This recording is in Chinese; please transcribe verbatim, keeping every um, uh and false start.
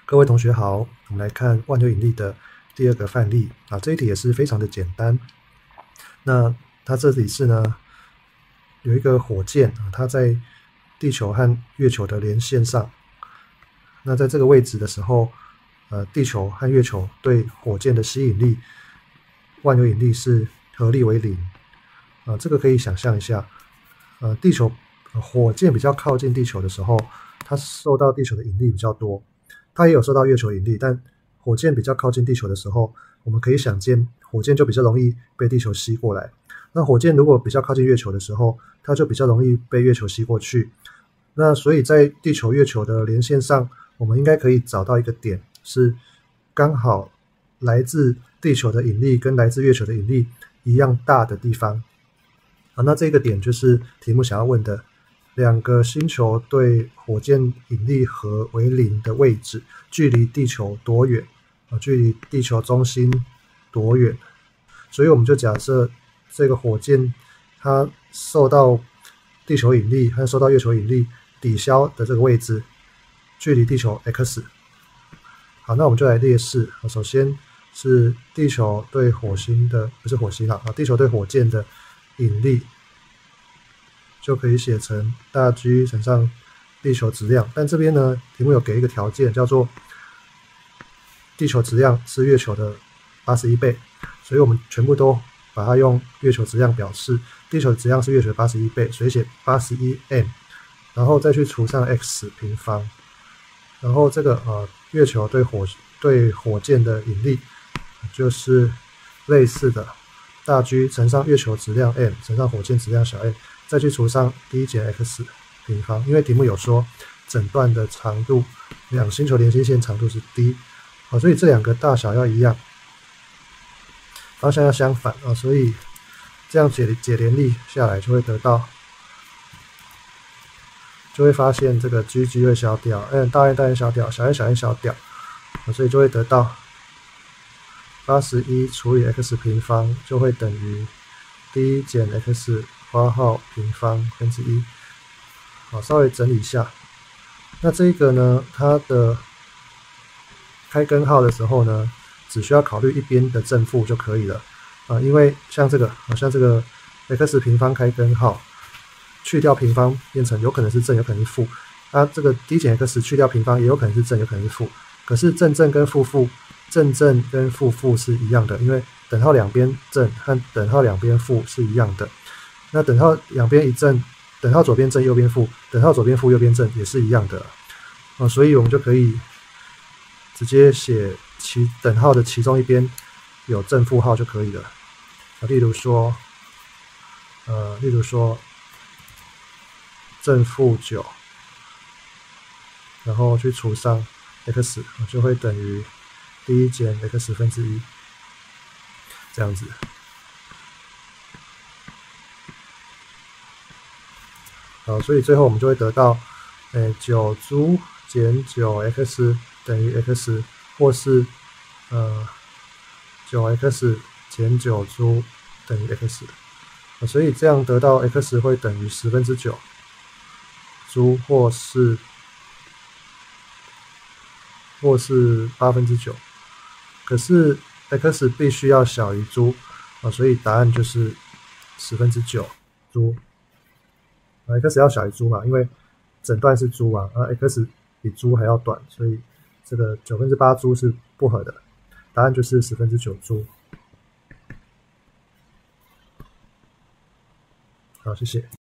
各位同学好，我们来看万有引力的第二个范例啊，这一题也是非常的简单。那它这里是呢有一个火箭啊，它在地球和月球的连线上。那在这个位置的时候，呃，地球和月球对火箭的吸引力，万有引力是合力为零啊。这个可以想象一下，呃，地球火箭比较靠近地球的时候，它受到地球的引力比较多。它也有受到月球引力，但火箭比较靠近地球的时候，我们可以想见，火箭就比较容易被地球吸过来。那火箭如果比较靠近月球的时候，它就比较容易被月球吸过去。那所以在地球月球的连线上，我们应该可以找到一个点，是刚好来自地球的引力跟来自月球的引力一样大的地方。啊，那这个点就是题目想要问的。两个星球对火箭引力和为零的位置，距离地球多远？啊，距离地球中心多远？所以我们就假设这个火箭它受到地球引力和受到月球引力抵消的这个位置，距离地球 x。好，那我们就来列式。首先是地球对火星的，不是火星啊，地球对火箭的引力。就可以写成大 G 乘上地球质量，但这边呢，题目有给一个条件，叫做地球质量是月球的八十一倍，所以我们全部都把它用月球质量表示。地球质量是月球的八十一倍，所以写八十一 M， 然后再去除上 x 平方，然后这个呃月球对火对火箭的引力就是类似的大 G 乘上月球质量 m 乘上火箭质量小 m。再去除上 d 减 x 平方，因为题目有说整段的长度，两星球连心线长度是 d， 好，所以这两个大小要一样，方向要相反啊，所以这样解解联力下来就会得到，就会发现这个 g g 会消掉 ，n 大 n 大 n 消掉，小 n 小 n 消掉，所以就会得到八十一除以 x 平方就会等于 d 减 x。括号平方分之一，好，稍微整理一下。那这个呢，它的开根号的时候呢，只需要考虑一边的正负就可以了啊，因为像这个，好像这个 x 平方开根号，去掉平方变成有可能是正，有可能是负。那这个 d 减 x 去掉平方也有可能是正，有可能是负。可是正正跟负负，正正跟负负是一样的，因为等号两边正和等号两边负是一样的。那等号两边一正，等号左边正右边负，等号左边负右边正也是一样的啊，所以我们就可以直接写其等号的其中一边有正负号就可以了啊。例如说，呃，例如说正负九，然后去除上 x， 就会等于 d 减 x 分之一，这样子。好，所以最后我们就会得到，诶，九 J 减九 x 等于 x， 或是呃九 x 减九 J 等于 x， 所以这样得到 x 会等于十分之九 J 或是或是八分之九，可是 x 必须要小于 J 啊，所以答案就是十分之九 J。x 要小于 J 嘛，因为整段是 J 嘛，而 x 比 J 还要短，所以这个九分之八 J 是不合的，答案就是十分之九 J。好，谢谢。